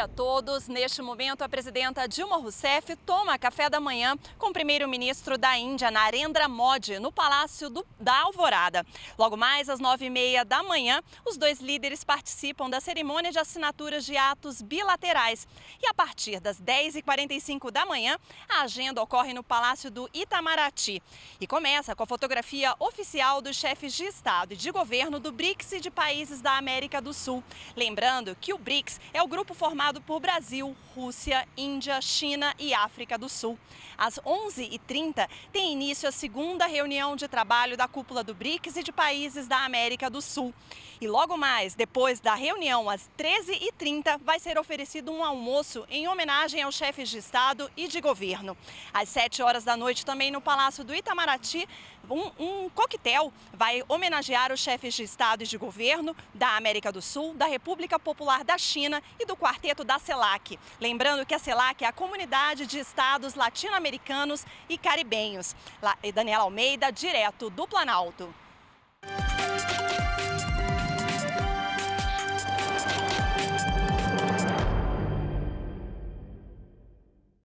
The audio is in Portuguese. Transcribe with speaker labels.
Speaker 1: todos. Neste momento, a presidenta Dilma Rousseff toma café da manhã com o primeiro-ministro da Índia, Narendra Modi, no Palácio da Alvorada. Logo mais, às 9h30 da manhã, os dois líderes participam da cerimônia de assinaturas de atos bilaterais. E a partir das 10h45 da manhã, a agenda ocorre no Palácio do Itamaraty. E começa com a fotografia oficial dos chefes de Estado e de governo do BRICS e de países da América do Sul. Lembrando que o BRICS é o grupo formado por Brasil, Rússia, Índia, China e África do Sul. Às 11h30 tem início a segunda reunião de trabalho da cúpula do BRICS e de países da América do Sul. E logo mais, depois da reunião, às 13h30, vai ser oferecido um almoço em homenagem aos chefes de Estado e de governo. Às 7h da noite, também no Palácio do Itamaraty, um coquetel vai homenagear os chefes de Estado e de governo da América do Sul, da República Popular da China e do quarteto da CELAC. Lembrando que a CELAC é a comunidade de estados latino-americanos e caribenhos. Daniela Almeida, direto do Planalto.